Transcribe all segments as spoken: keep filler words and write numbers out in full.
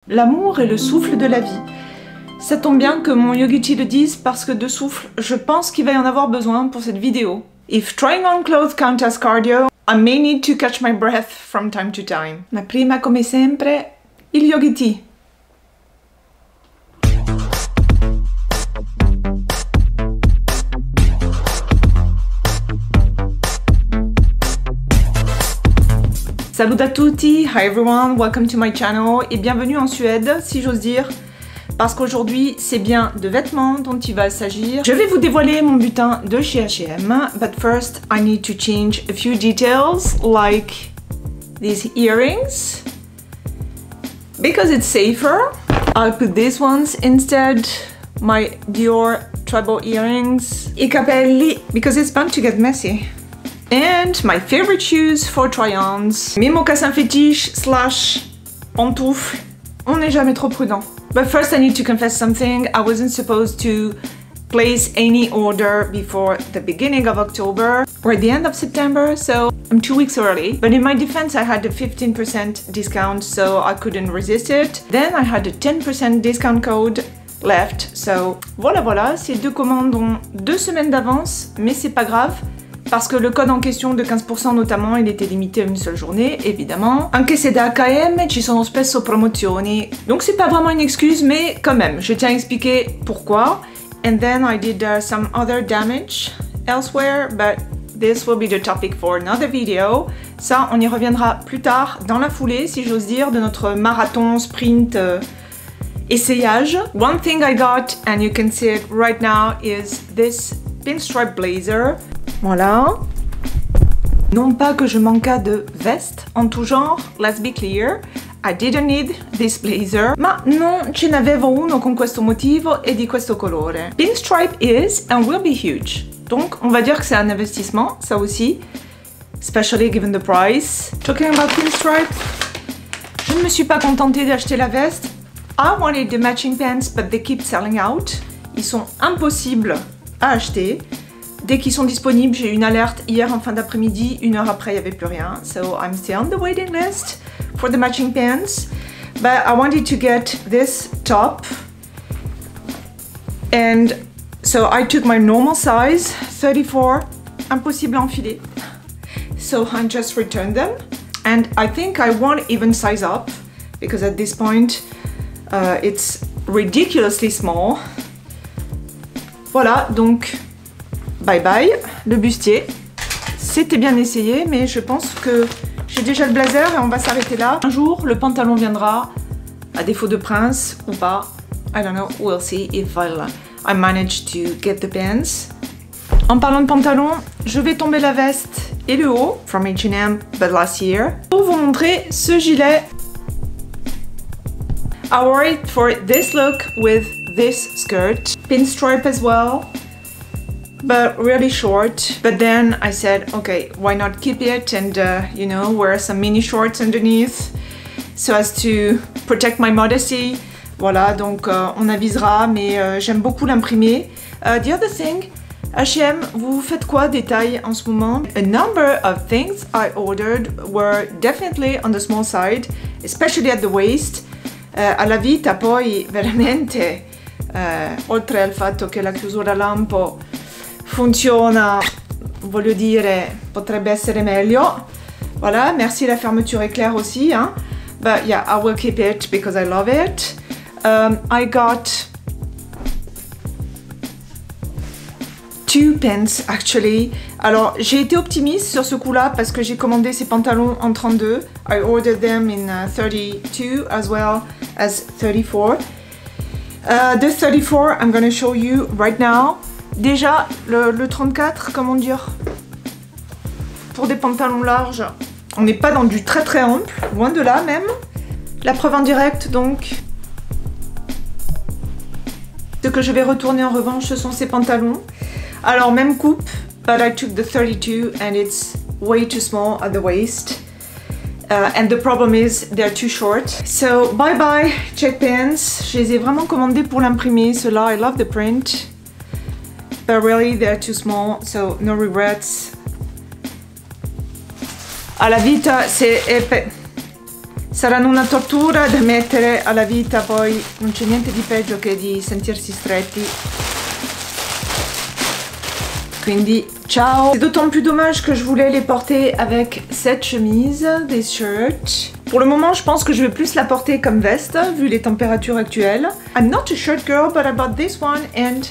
L'amour est le souffle de la vie. Ça tombe bien que mon Yogichi le dise parce que de souffle, je pense qu'il va y en avoir besoin pour cette vidéo. If trying on clothes count as cardio, I may need to catch my breath from time to time. Ma prima come sempre, il Yogichi. Salut à tutti, hi everyone, welcome to my channel et bienvenue en Suède, si j'ose dire, parce qu'aujourd'hui c'est bien de vêtements dont il va s'agir. Je vais vous dévoiler mon butin de chez H et M, but first I need to change a few details like these earrings. Because it's safer, I'll put these ones instead, my Dior treble earrings. I capelli, because it's bound to get messy. And my favorite shoes for try-ons. Mes mocassins fétiches slash pantoufles. On n'est jamais trop prudent. But first I need to confess something. I wasn't supposed to place any order before the beginning of October or the end of September, so I'm two weeks early. But in my defense, I had a fifteen percent discount, so I couldn't resist it. Then I had a ten percent discount code left, so voilà voilà, ces deux commandes ont deux semaines d'avance, mais c'est pas grave. Parce que le code en question de quinze pour cent notamment, il était limité à une seule journée, évidemment. Anche se da H et M ci sono spesso promozioni. Donc c'est pas vraiment une excuse, mais quand même, je tiens à expliquer pourquoi. And then I did uh, some other damage elsewhere, but this will be the topic for another video. Ça, on y reviendra plus tard, dans la foulée, si j'ose dire, de notre marathon sprint euh, essayage. One thing I got, and you can see it right now, is this pinstripe blazer. Voilà. Non pas que je manqua de veste en tout genre, let's be clear. I didn't need this blazer, ma non ce n'avevo uno con questo motivo e di questo colore. Pinstripe is and will be huge. Donc on va dire que c'est un investissement, ça aussi, especially given the price. Talking about pinstripe, je ne me suis pas contentée d'acheter la veste. I wanted the matching pants, but they keep selling out. Ils sont impossibles à acheter. Dès qu'ils sont disponibles, j'ai eu une alerte hier en fin d'après-midi, une heure après, il n'y avait plus rien. So I'm still on the waiting list for the matching pants. But I wanted to get this top. And so I took my normal size, thirty-four, impossible à enfiler. So I just returned them. And I think I won't even size up, because at this point, uh, it's ridiculously small. Voilà, donc... Bye bye, le bustier. C'était bien essayé, mais je pense que j'ai déjà le blazer et on va s'arrêter là. Un jour, le pantalon viendra, à défaut de prince ou pas. I don't know, we'll see if I'll, I manage to get the pants. En parlant de pantalon, je vais tomber la veste et le haut, from H and M, but last year, pour vous montrer ce gilet. I wore it for this look with this skirt. Pinstripe as well. But really short. But then I said, okay, why not keep it and, uh, you know, wear some mini shorts underneath so as to protect my modesty. Voilà, donc euh, on avisera, mais euh, j'aime beaucoup l'imprimer. Uh, the other thing, H et M, vous faites quoi des tailles en ce moment? A number of things I ordered were definitely on the small side, especially at the waist. Uh, alla vita poi veramente, uh, oltre al fatto che la chiusura lampo funziona, voglio dire, potrebbe essere meglio. Voilà, merci, la fermeture éclair aussi, hein. But yeah, I will keep it because I love it. Um, I got two pants actually. Alors, j'ai été optimiste sur ce coup-là parce que j'ai commandé ces pantalons en trente-deux. I ordered them in uh, thirty-two as well as thirty-four. Uh, the thirty-four, I'm gonna show you right now. Déjà, le, le trente-quatre, comment dire, pour des pantalons larges, on n'est pas dans du très très ample, loin de là même. La preuve en direct, donc. Ce que je vais retourner en revanche, ce sont ces pantalons. Alors, même coupe, but I took the thirty-two and it's way too small at the waist. Uh, and the problem is they're too short. So, bye bye, check pants. Je les ai vraiment commandés pour l'imprimer, ceux-là. I love the print. But really, they're too small, so no regrets. À la vita, c'est saranno una tortura da mettere alla vita, poi non c'è niente di peggio che di sentirsi stretti. Quindi, ciao! C'est d'autant plus dommage que je voulais les porter avec cette chemise, des shirts. Pour le moment, je pense que je vais plus la porter comme veste, vu les températures actuelles. I'm not a shirt girl, but I bought this one and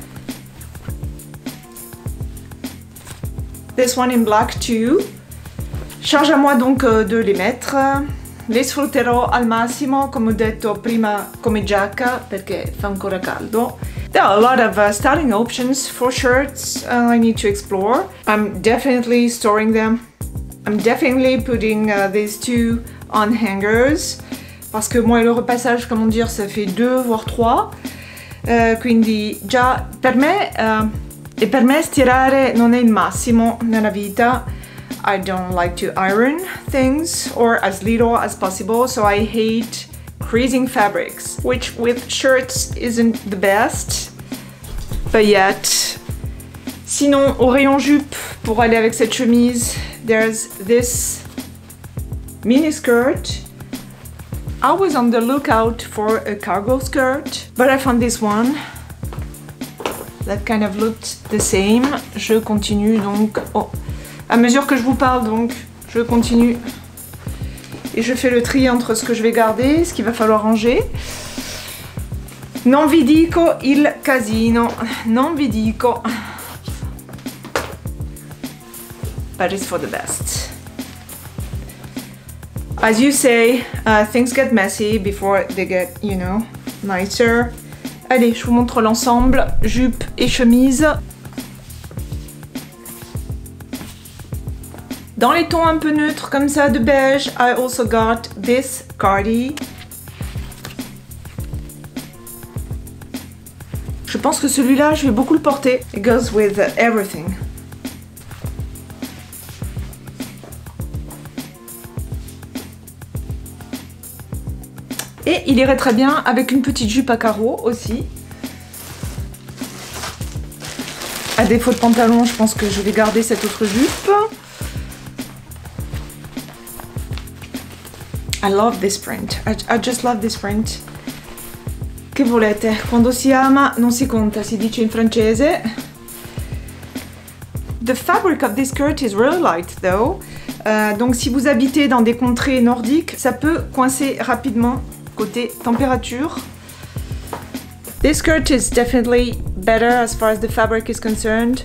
this one in black too. Charge à moi donc de les mettre. Le sfrutterò al massimo, come ho detto prima, come giacca, perché fa ancora caldo. There are a lot of uh, styling options for shirts uh, I need to explore. I'm definitely storing them. I'm definitely putting uh, these two on hangers. Parce que moi et le repassage, comment dire, ça fait deux voire trois. Uh, quindi già per me, uh, e per me stirare non è il massimo nella vita. I don't like to iron things or as little as possible, so I hate creasing fabrics, which with shirts isn't the best, but yet. Sinon, au rayon jupe, pour aller avec cette chemise, there's this mini skirt. I was on the lookout for a cargo skirt, but I found this one that kind of looked the same. Je continue donc. Oh. À mesure que je vous parle, donc, je continue et je fais le tri entre ce que je vais garder, ce qu'il va falloir ranger. Non vi dico il casino, non vi dico, but it's for the best. As you say, uh, things get messy before they get, you know, nicer. Allez, je vous montre l'ensemble, jupe et chemise. Dans les tons un peu neutres comme ça de beige, I also got this cardi. Je pense que celui-là, je vais beaucoup le porter. It goes with everything. Et il irait très bien avec une petite jupe à carreaux aussi. À défaut de pantalon, je pense que je vais garder cette autre jupe. I love this print. I, I just love this print. Che volete? Quando si ama non si conta, si dice in francese. The fabric of this skirt is really light though. Euh, donc si vous habitez dans des contrées nordiques, ça peut coincer rapidement côté température. This skirt is definitely better as far as the fabric is concerned.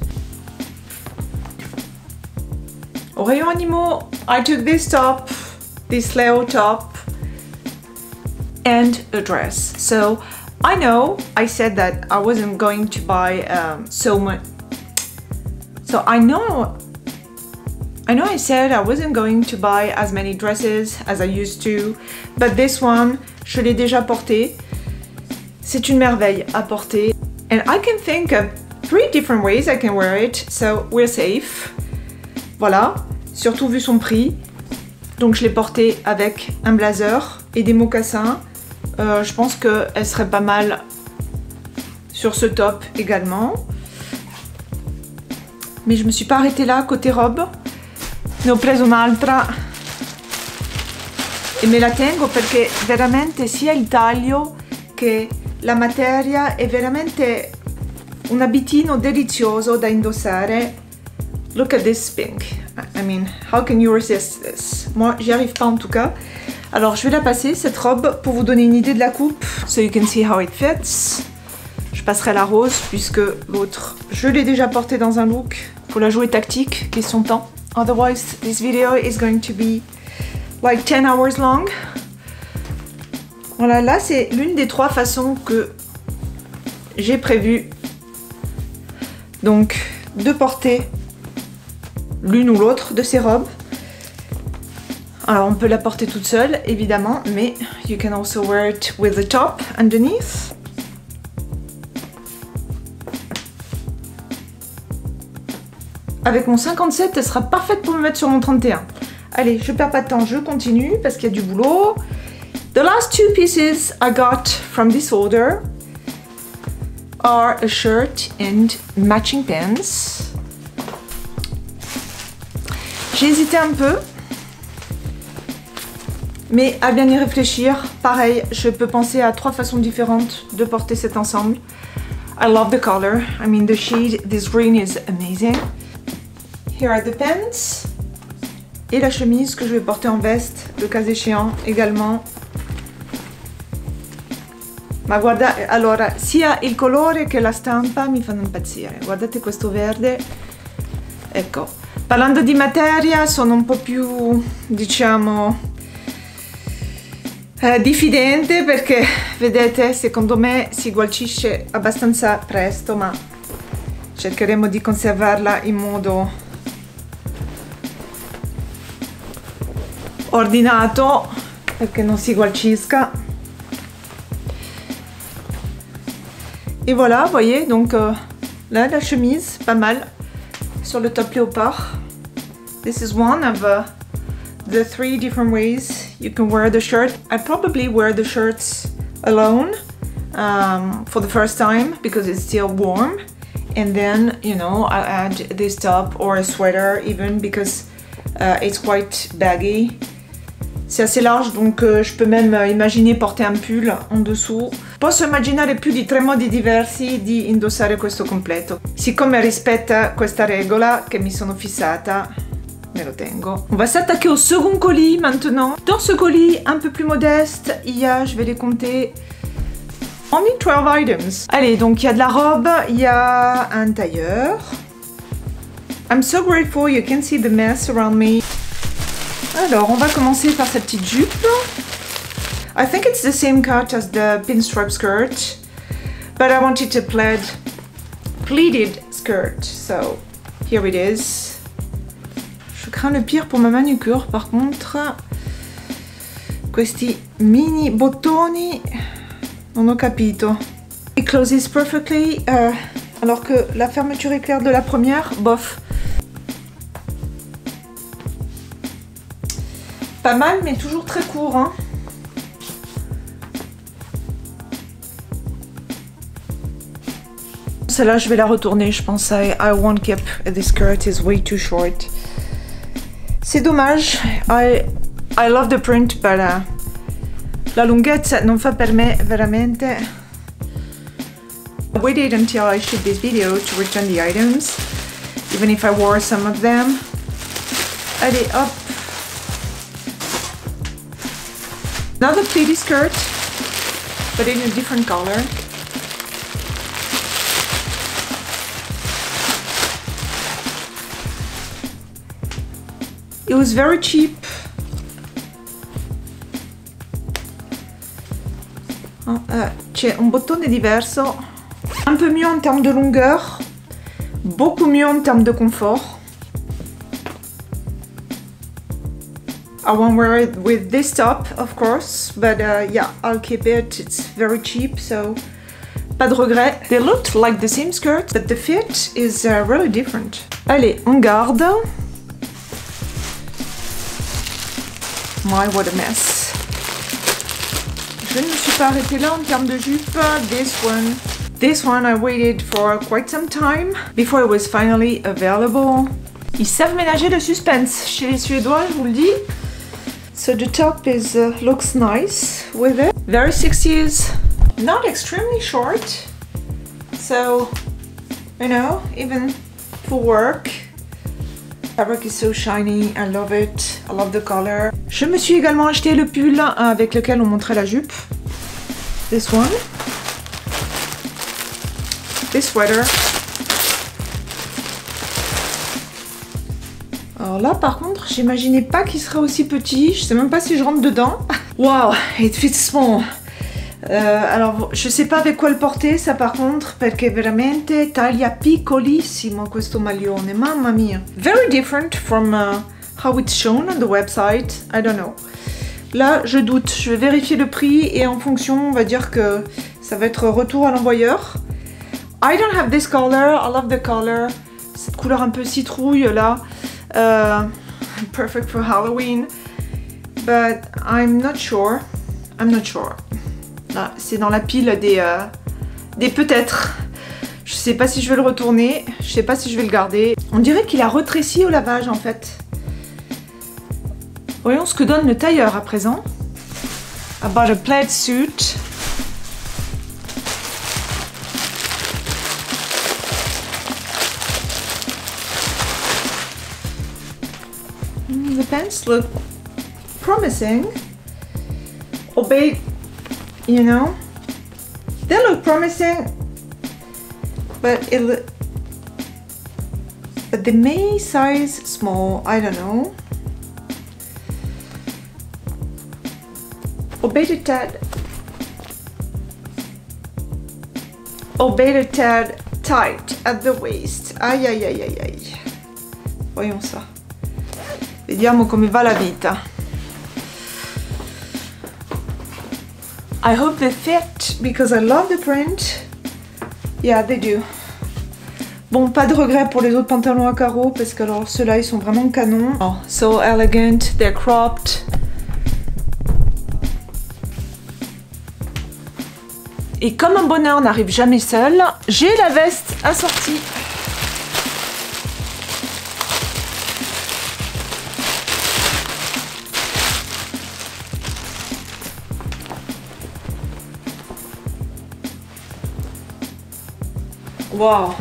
Au rayon animaux, I took this top. This Leo top and a dress. So I know I said that I wasn't going to buy um, so much. So I know I know I said I wasn't going to buy as many dresses as I used to, but this one, je l'ai déjà porté. C'est une merveille à porter. And I can think of three different ways I can wear it, so we're safe. Voilà, surtout vu son prix. Donc je l'ai portée avec un blazer et des mocassins. Euh, je pense qu'elle serait pas mal sur ce top également. Mais je me suis pas arrêtée là côté robe. Ne ho preso un'altra e me la tengo perché veramente sia il taglio che la materia è veramente un abitino delizioso da indossare. Look at this pink. I mean, how can you resist this? Moi, j'y arrive pas en tout cas. Alors, je vais la passer, cette robe, pour vous donner une idée de la coupe. So you can see how it fits. Je passerai la rose, puisque l'autre, je l'ai déjà portée dans un look. Faut la jouer tactique, question temps. Otherwise, this video is going to be like ten hours long. Voilà, là, c'est l'une des trois façons que j'ai prévu. Donc, de porter l'une ou l'autre de ces robes. Alors on peut la porter toute seule évidemment, mais you can also wear it with the top underneath. Avec mon cinquante-sept, elle sera parfaite pour me mettre sur mon trente et un. Allez, je perds pas de temps, je continue parce qu'il y a du boulot. The last two pieces I got from this order are a shirt and matching pants. J'ai hésité un peu. Mais à bien y réfléchir, pareil, je peux penser à trois façons différentes de porter cet ensemble. I love the color. I mean, the shade, this green is amazing. Here are the pants. Et la chemise que je vais porter en veste, le cas échéant également. Ma guarda, allora, sia il colore che la stampa mi fanno impazzire. Guardate questo verde. Ecco, parlando di materia, sono un po' più, diciamo, eh, diffidente perché, vedete, secondo me si gualcisce abbastanza presto, ma cercheremo di conservarla in modo ordinato perché non si gualcisca. Et voilà, vous voyez, donc euh, là la chemise, pas mal, sur le top léopard. This is one of uh, the three different ways you can wear the shirt. I probably wear the shirts alone um, for the first time because it's still warm, and then, you know, I'll add this top or a sweater even because uh, it's quite baggy. C'est assez large, donc euh, je peux même euh, imaginer porter un pull en dessous. Posso immaginare più di tre modi diversi di indossare questo completo. Siccome rispetta questa regola che mi sono fissata, me lo tengo. On va s'attaquer au second colis maintenant. Dans ce colis un peu plus modeste, il y a, je vais les compter, only twelve items. Allez, donc il y a de la robe, il y a un tailleur. I'm so grateful you can see the mess around me. Alors, on va commencer par cette petite jupe. I think it's the same cut as the pinstripe skirt, but I wanted to plaid, pleated skirt, so here it is. Je crains le pire pour ma manucure, par contre. Questi mini bottoni, non ho capito. It closes perfectly, uh, alors que la fermeture éclair de la première, bof. Pas mal, mais toujours très court, hein. Celle-là, je vais la retourner, je pense. I, I won't keep this skirt, is way too short. C'est dommage. I, I love the print, but uh, la lunghezza non fa per me veramente. I waited until I shoot this video to return the items, even if I wore some of them. Allez, hop. Another pleated skirt, but in a different color. It was very cheap. Oh, uh, c'è un bottone diverso, un peu mieux en termes de longueur, beaucoup mieux en termes de confort. I won't wear it with this top, of course, but uh, yeah, I'll keep it. It's very cheap, so pas de regret. They looked like the same skirt, but the fit is uh, really different. Allez, on garde. My, what a mess. Je ne me suis pas arrêtée là en termes de jupe. This one. This one I waited for quite some time before it was finally available. Ils savent ménager le suspense chez les Suédois, je vous le dis. So the top is uh, looks nice with it. Very sixties, not extremely short. So, you know, even for work. Fabric is so shiny, I love it, I love the color. Je me suis également acheté le pull avec lequel on montrait la jupe. This one. This sweater. Alors là, par contre, j'imaginais pas qu'il serait aussi petit. Je sais même pas si je rentre dedans. Wow, it fits small. Euh, alors, je sais pas avec quoi le porter, ça par contre, perché veramente taglia piccolissimo questo maglione, mamma mia. Very different from uh, how it's shown on the website, I don't know. Là, je doute, je vais vérifier le prix et en fonction, on va dire que ça va être retour à l'envoyeur. I don't have this color, I love the color. Cette couleur un peu citrouille là. Uh, perfect for Halloween. But I'm not sure. I'm not sure. Là, c'est dans la pile des, euh, des peut-être. Je sais pas si je vais le retourner. Je sais pas si je vais le garder. On dirait qu'il a retréci au lavage en fait. Voyons ce que donne le tailleur à présent. I bought a plaid suit. The pants look promising. Obey, you know, they look promising, but it but they may size small. I don't know. Obey the tad. Obey the tad tight at the waist. Aïe aïe aïe aïe aïe. Voyons ça. Vediamo come va la vita. I hope they fit because I love the print. Yeah, they do. Bon, pas de regret pour les autres pantalons à carreaux parce que alors ceux-là ils sont vraiment canons. Oh, so elegant, they're cropped. Et comme un bonheur n'arrive jamais seul, j'ai la veste assortie. Wow.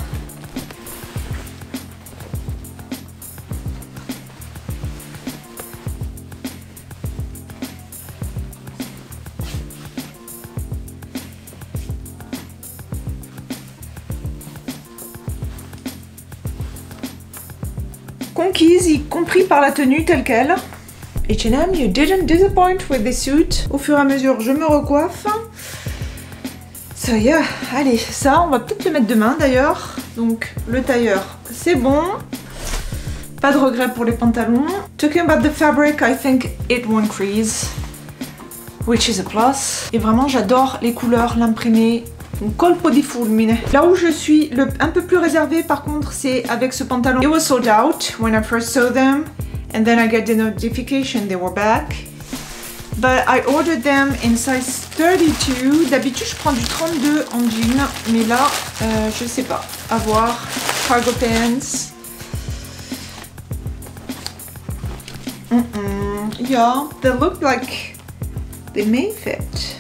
Conquise, y compris par la tenue telle qu'elle. H and M, you didn't disappoint with the suit. Au fur et à mesure, je me recoiffe. So yeah, allez, ça, on va peut-être le mettre demain d'ailleurs. Donc, le tailleur, c'est bon. Pas de regret pour les pantalons. Talking about the fabric, I think it won't crease, which is a plus. Et vraiment, j'adore les couleurs, l'imprimé. Un colpo di fulmine. Là où je suis le, un peu plus réservée, par contre, c'est avec ce pantalon. It was sold out when I first saw them, and then I get the notification they were back. But I ordered them in size thirty-two. D'habitude, je prends du trente-deux en jean, mais là, euh, je sais pas. À voir. Cargo pants. Mm-mm. Yeah, they look like they may fit.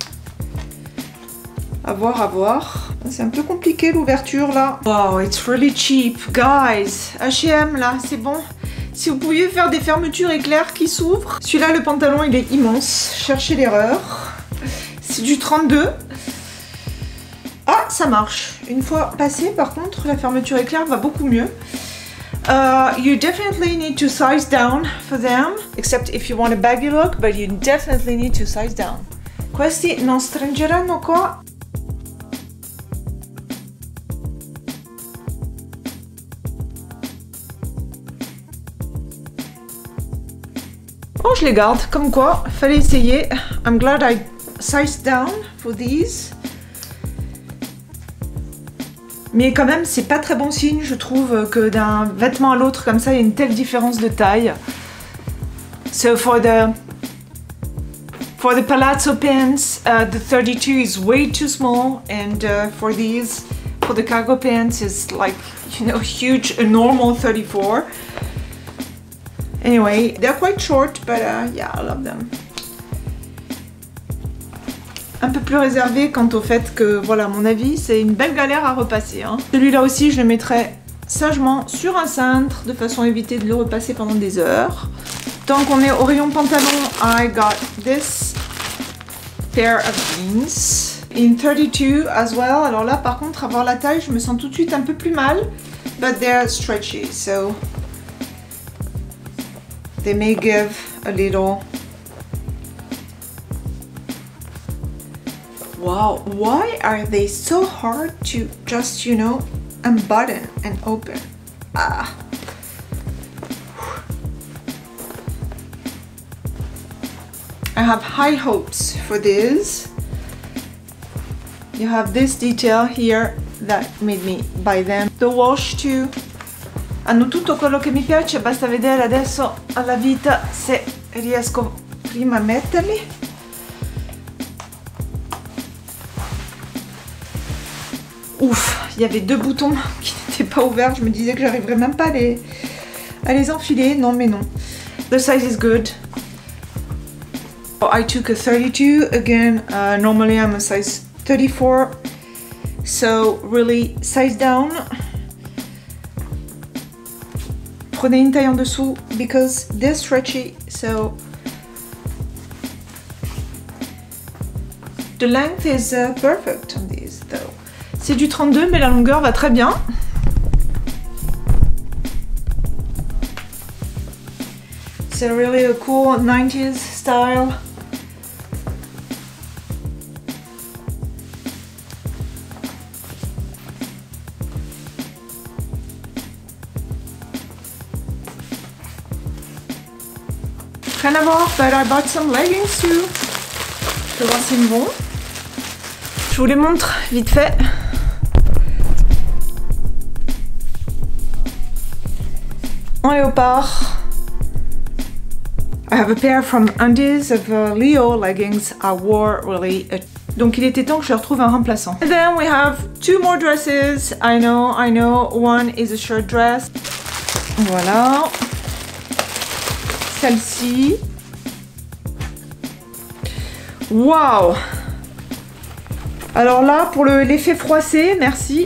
À voir, à voir. C'est un peu compliqué l'ouverture là. Wow, it's really cheap, guys. H et M là, c'est bon. Si vous pouviez faire des fermetures éclairs qui s'ouvrent. Celui-là, le pantalon, il est immense. Cherchez l'erreur. C'est du trente-deux. Ah, ça marche. Une fois passé, par contre, la fermeture éclair va beaucoup mieux. Uh, you definitely need to size down for them. Except if you want a baggy look, but you definitely need to size down. Questi non stringeranno qua. Oh, je les garde, comme quoi, fallait essayer. I'm glad I sized down for these. Mais quand même, c'est pas très bon signe, je trouve, que d'un vêtement à l'autre, comme ça, il y a une telle différence de taille. So for the, for the palazzo pants, uh, the thirty-two is way too small. And uh, for these, for the cargo pants, is like, you know, huge, a normal thirty-four. Anyway, they're quite short, but uh, yeah, I love them. Un peu plus réservé quant au fait que, voilà, à mon avis, c'est une belle galère à repasser. Hein. Celui-là aussi, je le mettrai sagement sur un cintre, de façon à éviter de le repasser pendant des heures. Tant qu'on est au rayon pantalon, I got this pair of jeans. In thirty-two as well. Alors là, par contre, avoir la taille, je me sens tout de suite un peu plus mal. But they're stretchy, so they may give a little. Wow, why are they so hard to just, you know, unbutton and open? Ah. I have high hopes for this. You have this detail here that made me buy them. The wash too. Hanno tutto quello che mi piace, basta vedere adesso alla vita se riesco prima a metterli. Ouf, il y avait deux boutons qui n'étaient pas ouverts, je me disais que j'arriverais même pas à les, à les enfiler. Non mais non. The size is good. I took a thirty-two, again, uh, normally I'm a size thirty-four, so really size down. Prenez une taille en dessous because they're stretchy, so the length is uh, perfect on these though. C'est du trente-deux mais la longueur va très bien. It's a really a cool nineties style. Rien à voir, but I bought some leggings too. Je vais voir s'ils me vont. Je vous les montre vite fait. En léopard. I have a pair from Undies of uh, Leo leggings I wore really. A... Donc il était temps que je retrouve un remplaçant. And then we have two more dresses. I know, I know. One is a shirt dress. Voilà. Celle-ci. Waouh! Alors là, pour l'effet froissé, merci.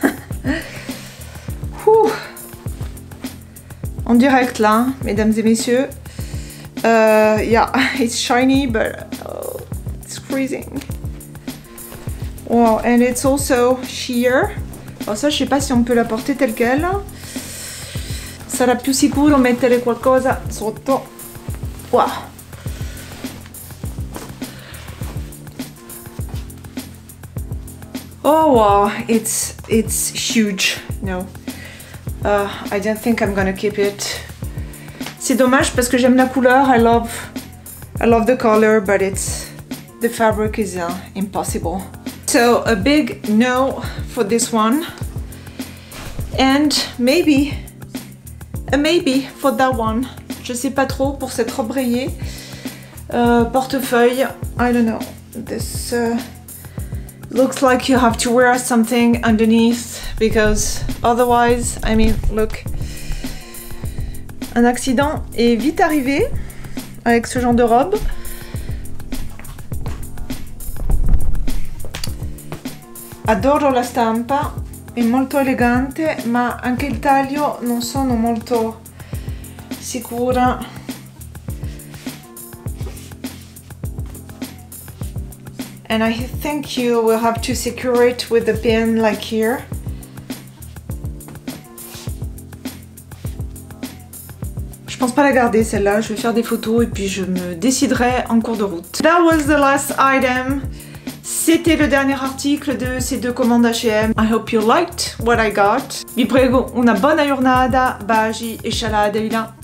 En direct là, mesdames et messieurs. Uh, yeah, it's shiny, but oh, it's freezing. Wow, and it's also sheer. Alors ça, je sais pas si on peut la porter telle quelle. Sarà più sicuro mettere qualcosa sotto. Wow. Oh wow, it's it's huge. No, uh, I don't think I'm gonna keep it. C'est dommage parce que j'aime la couleur. I love, I love the color, but it's the fabric is uh, impossible. So a big no for this one, and maybe, a maybe for that one. Je sais pas trop pour cette robe rayée. Uh, portefeuille, I don't know. This. Uh, Looks like you have to wear something underneath because otherwise, I mean, look. Un accident est vite arrivé avec ce genre de robe. Adoro la stampa, è molto elegante, ma anche il taglio non sono molto sicura. And I think you will have to secure it with a pin like here. Je pense pas la garder celle-là, je vais faire des photos et puis je me déciderai en cours de route. That was the last item. C'était le dernier article de ces deux commandes H and M. I hope you liked what I got. Vi prego una buona giornata, baci e scialate.